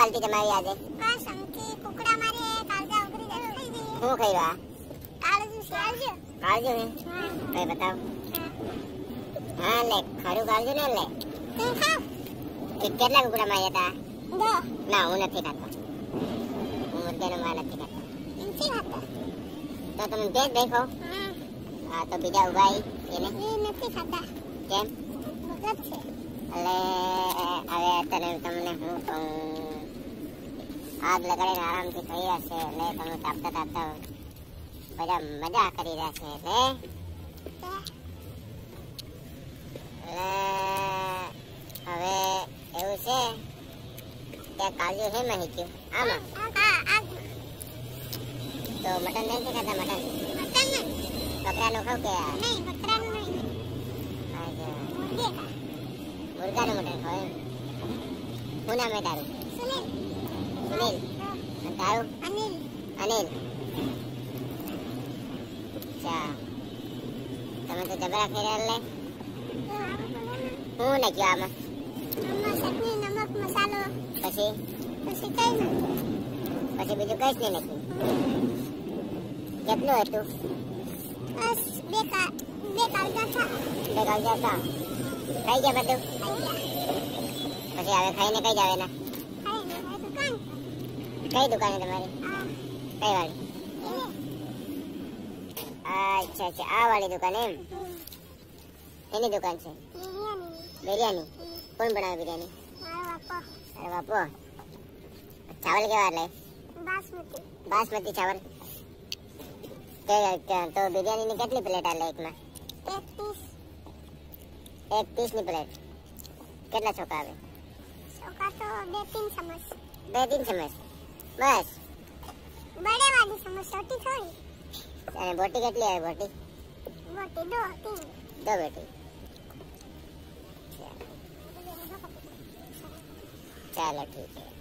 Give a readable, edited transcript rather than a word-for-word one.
પાલટી જમાવી આજે? સમકી કુકડા મારે કાળજા ઉગરી જશે થઈ ગઈ. હું ખઈવા? કાળજુ છે. કાળજુ હે? કઈ બતાવ. હા લે, ખરું કાળજુ ને લે. તું ખા. કેટલા કુકડા માર્યા તા? 2. ના, હું નથી ખાતો. હું મુર્ગાનો માર નથી ખાતો. નથી ખાતા. તો તમે તે જ દેખો. હા, તો બીજા ઉભા એને નથી ખાતા. કેમ? મગજ છે. એટલે હવે તને તમને હું કહું, આગ લગાડીને આરામથી ખાઈ હશે એટલે તમે તાપતા તાપતા બધા મજા કરી રહ્યા છે એટલે હવે એવું છે કે કાજુ હે મહી ગયું આમાં તો મટન નહીં કે ખાતા? મટન બકરાનું ખાવ કે? નહીં, બકરાનું નહીં. મુર્ગાનું મટન ખાવ એમ? શું નામ હે તારું? સુનિલ. સુનિલ. અને તારું? અનિલ. અનિલ. અચ્છા, તમે તો જબરા ખાઈ રહ્યા લે. શું નાખ્યું આમાં? ચટણી, નમક, મસાલો. પછી પછી કઈ નહીં. પછી બીજું કઈ જ નહીં નાખ્યું? કેટલું હતું? બસ બે કાળજા ખા. 2 કાળજા હતા. ખાઈ ગયા બધું? પછી હવે ખાઈને કઈ જાવે ના? દુકાન. કઈ દુકાન છે તમારી? કઈ વાળી? અચ્છા અચ્છા, આ વાળી દુકાન એમ? એની દુકાન છે? બિરયાની. કોણ બનાવે બિરયાની? અરે બાપો. ચાવલ કેવા લે? બાસમતી ચાવલ. તો બિરયાનીની કેટલી પ્લેટ આલે એકમાં? 1 પીસની પ્લેટ. કેટલા ચોખા આવે? ચોખા તો 2-3 ચમચ. 2-3 ચમચ બસ? બડે વાળી ચમચ, छोटी થોડી. અને બોટી કેટલી આવે? બોટી 2-3. 2 બોટી. ચાલો ઠીક है.